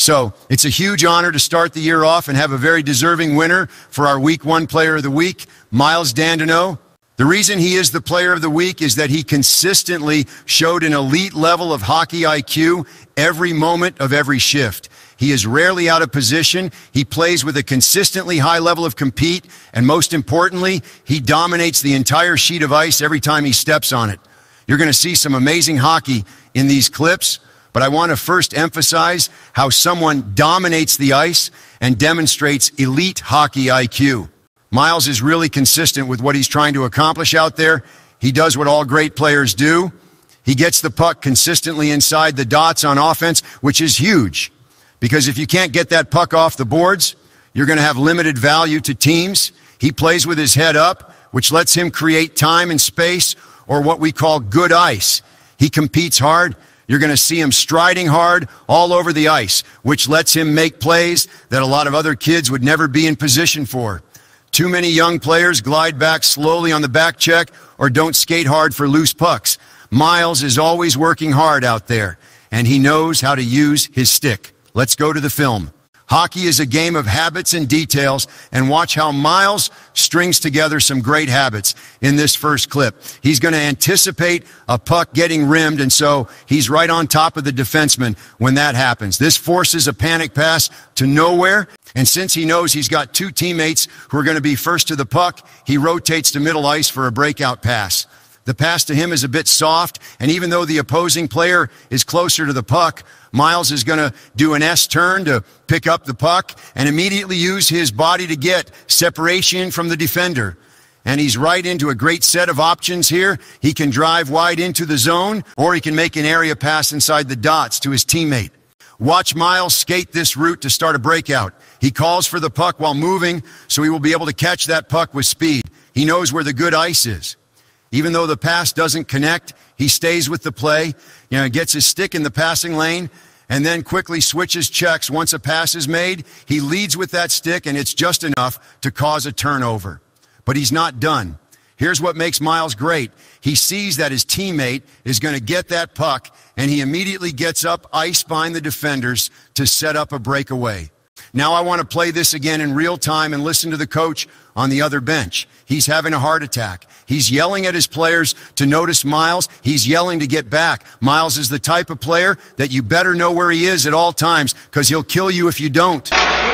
So it's a huge honor to start the year off and have a very deserving winner for our Week 1 Player of the Week, Miles Dandino. The reason he is the Player of the Week is that he consistently showed an elite level of hockey IQ every moment of every shift. He is rarely out of position. He plays with a consistently high level of compete, and most importantly, he dominates the entire sheet of ice every time he steps on it. You're going to see some amazing hockey in these clips, but I want to first emphasize how someone dominates the ice and demonstrates elite hockey IQ. Miles is really consistent with what he's trying to accomplish out there. He does what all great players do. He gets the puck consistently inside the dots on offense, which is huge. Because if you can't get that puck off the boards, you're going to have limited value to teams. He plays with his head up, which lets him create time and space, or what we call good ice. He competes hard. You're going to see him striding hard all over the ice, which lets him make plays that a lot of other kids would never be in position for. Too many young players glide back slowly on the back check or don't skate hard for loose pucks. Miles is always working hard out there, and he knows how to use his stick. Let's go to the film. Hockey is a game of habits and details, and watch how Miles strings together some great habits in this first clip. He's going to anticipate a puck getting rimmed, and so he's right on top of the defenseman when that happens. This forces a panic pass to nowhere, and since he knows he's got two teammates who are going to be first to the puck, he rotates to middle ice for a breakout pass. The pass to him is a bit soft, and even though the opposing player is closer to the puck, Miles is going to do an S-turn to pick up the puck and immediately use his body to get separation from the defender. And he's right into a great set of options here. He can drive wide into the zone, or he can make an area pass inside the dots to his teammate. Watch Miles skate this route to start a breakout. He calls for the puck while moving, so he will be able to catch that puck with speed. He knows where the good ice is. Even though the pass doesn't connect, he stays with the play, gets his stick in the passing lane, and then quickly switches checks. Once a pass is made, he leads with that stick, and it's just enough to cause a turnover. But he's not done. Here's what makes Miles great. He sees that his teammate is going to get that puck, and he immediately gets up ice behind the defenders to set up a breakaway. Now I want to play this again in real time and listen to the coach on the other bench. He's having a heart attack. He's yelling at his players to notice Miles. He's yelling to get back. Miles is the type of player that you better know where he is at all times, because he'll kill you if you don't.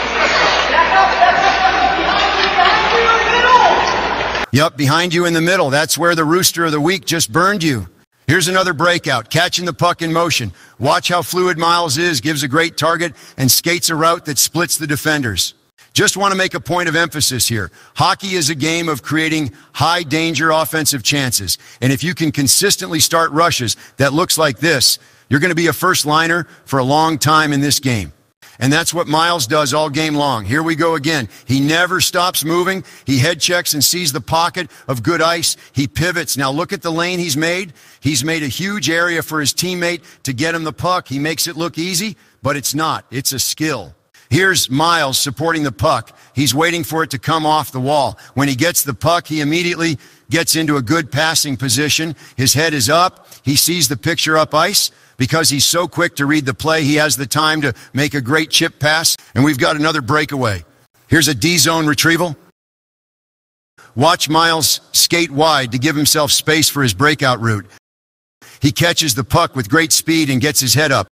Yep, behind you in the middle. That's where the Rooster of the Week just burned you. Here's another breakout, catching the puck in motion. Watch how fluid Miles is, gives a great target, and skates a route that splits the defenders. Just want to make a point of emphasis here. Hockey is a game of creating high-danger offensive chances. And if you can consistently start rushes that looks like this, you're going to be a first liner for a long time in this game. And that's what Miles does all game long. Here we go again. He never stops moving. He head checks and sees the pocket of good ice. He pivots. Now look at the lane he's made. He's made a huge area for his teammate to get him the puck. He makes it look easy, but it's not. It's a skill. Here's Miles supporting the puck. He's waiting for it to come off the wall. When he gets the puck, he immediately gets into a good passing position. His head is up. He sees the picture up ice. Because he's so quick to read the play, he has the time to make a great chip pass, and we've got another breakaway. Here's a D-zone retrieval. Watch Miles skate wide to give himself space for his breakout route. He catches the puck with great speed and gets his head up.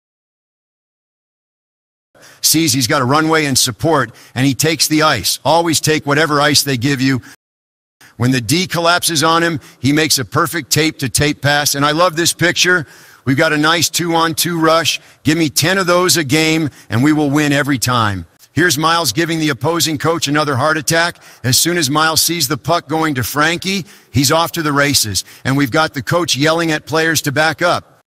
Sees he's got a runway and support, and he takes the ice. Always take whatever ice they give you. When the D collapses on him, he makes a perfect tape-to-tape pass, and I love this picture. We've got a nice 2-on-2 rush. Give me 10 of those a game, and we will win every time. Here's Miles giving the opposing coach another heart attack. As soon as Miles sees the puck going to Frankie, he's off to the races. And we've got the coach yelling at players to back up.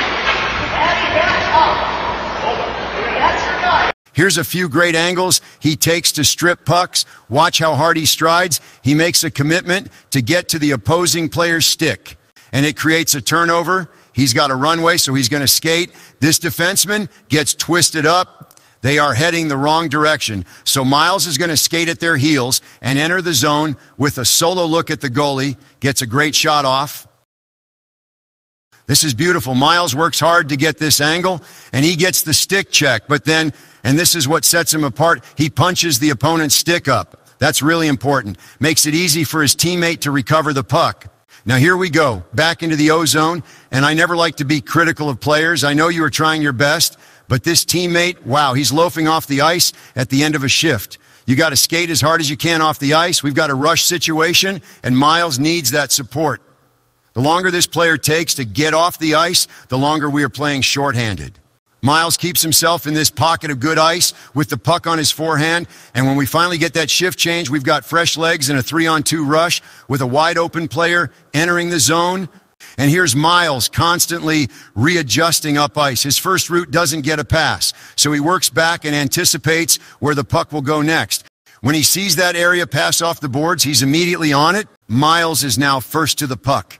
Here's a few great angles he takes to strip pucks. Watch how hard he strides. He makes a commitment to get to the opposing player's stick, and it creates a turnover. He's got a runway, so he's going to skate. This defenseman gets twisted up. They are heading the wrong direction. So Miles is going to skate at their heels and enter the zone with a solo look at the goalie. Gets a great shot off. This is beautiful. Miles works hard to get this angle, and he gets the stick check. But then And this is what sets him apart. He punches the opponent's stick up. That's really important. Makes it easy for his teammate to recover the puck. Now here we go, back into the O-zone, and I never like to be critical of players. I know you are trying your best, but this teammate, wow, he's loafing off the ice at the end of a shift. You got to skate as hard as you can off the ice. We've got a rush situation, and Miles needs that support. The longer this player takes to get off the ice, the longer we are playing shorthanded. Miles keeps himself in this pocket of good ice with the puck on his forehand, and when we finally get that shift change, we've got fresh legs and a 3-on-2 rush with a wide-open player entering the zone. And here's Miles constantly readjusting up ice. His first route doesn't get a pass, so he works back and anticipates where the puck will go next. When he sees that area pass off the boards, he's immediately on it. Miles is now first to the puck.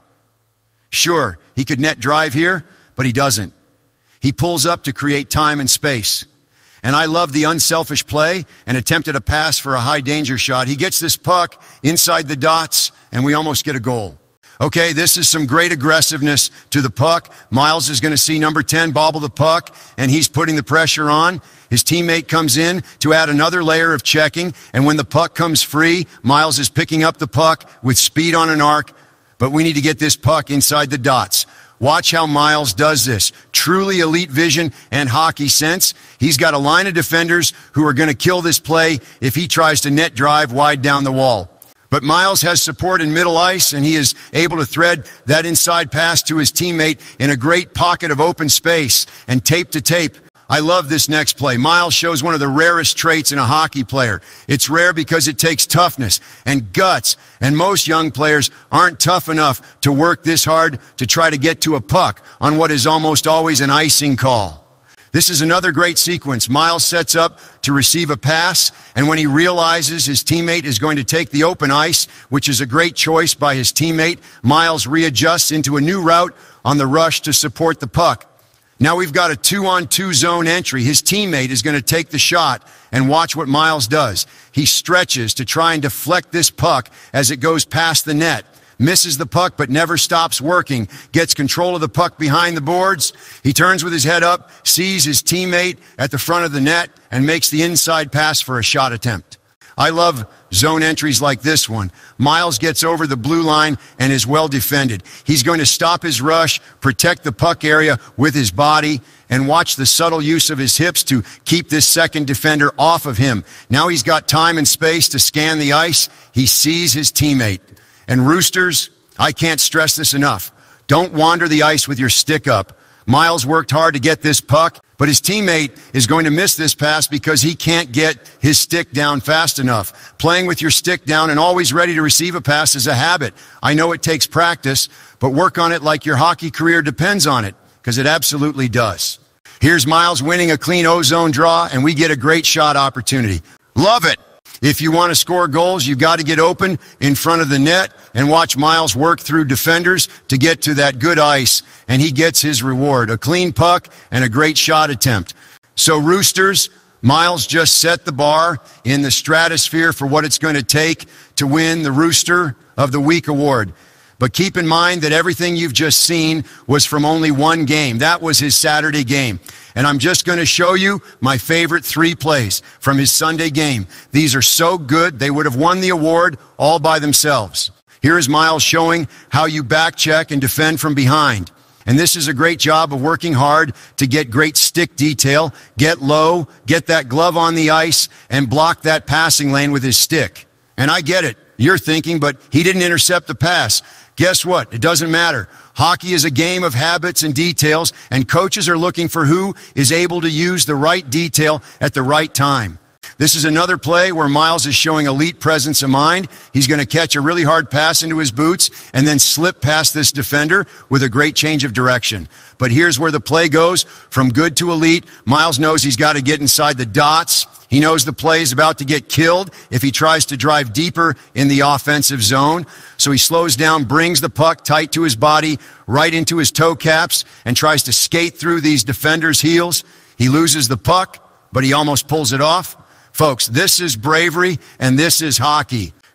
Sure, he could net drive here, but he doesn't. He pulls up to create time and space. And I love the unselfish play and attempted a pass for a high-danger shot. He gets this puck inside the dots, and we almost get a goal. Okay, this is some great aggressiveness to the puck. Miles is going to see number 10 bobble the puck, and he's putting the pressure on. His teammate comes in to add another layer of checking, and when the puck comes free, Miles is picking up the puck with speed on an arc, but we need to get this puck inside the dots. Watch how Miles does this. Truly elite vision and hockey sense. He's got a line of defenders who are going to kill this play if he tries to net drive wide down the wall. But Miles has support in middle ice, and he is able to thread that inside pass to his teammate in a great pocket of open space and tape to tape. I love this next play. Miles shows one of the rarest traits in a hockey player. It's rare because it takes toughness and guts, and most young players aren't tough enough to work this hard to try to get to a puck on what is almost always an icing call. This is another great sequence. Miles sets up to receive a pass, and when he realizes his teammate is going to take the open ice, which is a great choice by his teammate, Miles readjusts into a new route on the rush to support the puck. Now we've got a 2-on-2 zone entry. His teammate is going to take the shot, and watch what Miles does. He stretches to try and deflect this puck as it goes past the net. Misses the puck but never stops working. Gets control of the puck behind the boards. He turns with his head up, sees his teammate at the front of the net, and makes the inside pass for a shot attempt. I love zone entries like this one. Miles gets over the blue line and is well defended. He's going to stop his rush, protect the puck area with his body, and watch the subtle use of his hips to keep this second defender off of him. Now he's got time and space to scan the ice. He sees his teammate. And Roosters, I can't stress this enough. Don't wander the ice with your stick up. Miles worked hard to get this puck, but his teammate is going to miss this pass because he can't get his stick down fast enough. Playing with your stick down and always ready to receive a pass is a habit. I know it takes practice, but work on it like your hockey career depends on it, because it absolutely does. Here's Miles winning a clean O-zone draw, and we get a great shot opportunity. Love it! If you want to score goals, you've got to get open in front of the net and watch Miles work through defenders to get to that good ice, and he gets his reward, a clean puck and a great shot attempt. So Roosters, Miles just set the bar in the stratosphere for what it's going to take to win the Rooster of the Week award. But keep in mind that everything you've just seen was from only one game. That was his Saturday game. And I'm just going to show you my favorite 3 plays from his Sunday game. These are so good, they would have won the award all by themselves. Here is Miles showing how you back check and defend from behind. And this is a great job of working hard to get great stick detail, get low, get that glove on the ice, and block that passing lane with his stick. And I get it. You're thinking, but he didn't intercept the pass. Guess what? It doesn't matter. Hockey is a game of habits and details, and coaches are looking for who is able to use the right detail at the right time. This is another play where Miles is showing elite presence of mind. He's going to catch a really hard pass into his boots and then slip past this defender with a great change of direction. But here's where the play goes from good to elite. Miles knows he's got to get inside the dots. He knows the play is about to get killed if he tries to drive deeper in the offensive zone. So he slows down, brings the puck tight to his body, right into his toe caps, and tries to skate through these defenders' heels. He loses the puck, but he almost pulls it off. Folks, this is bravery, and this is hockey.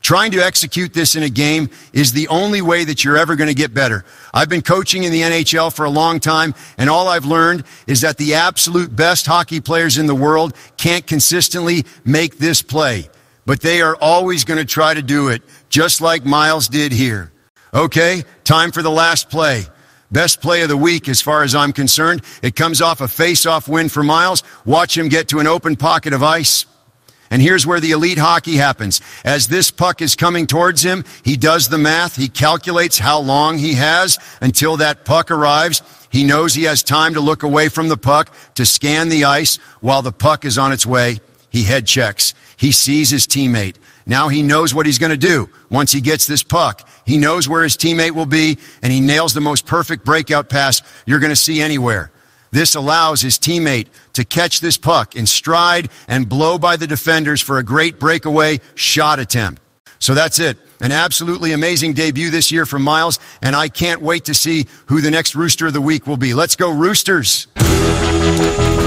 Trying to execute this in a game is the only way that you're ever going to get better. I've been coaching in the NHL for a long time, and all I've learned is that the absolute best hockey players in the world can't consistently make this play. But they are always going to try to do it, just like Miles did here. Okay, time for the last play. Best play of the week as far as I'm concerned. It comes off a face-off win for Miles. Watch him get to an open pocket of ice. And here's where the elite hockey happens. As this puck is coming towards him, he does the math. He calculates how long he has until that puck arrives. He knows he has time to look away from the puck, to scan the ice while the puck is on its way. He head checks. He sees his teammate. Now he knows what he's going to do once he gets this puck. He knows where his teammate will be, and he nails the most perfect breakout pass you're going to see anywhere. This allows his teammate to catch this puck in stride and blow by the defenders for a great breakaway shot attempt. So that's it. An absolutely amazing debut this year from Miles, and I can't wait to see who the next Rooster of the Week will be. Let's go, Roosters!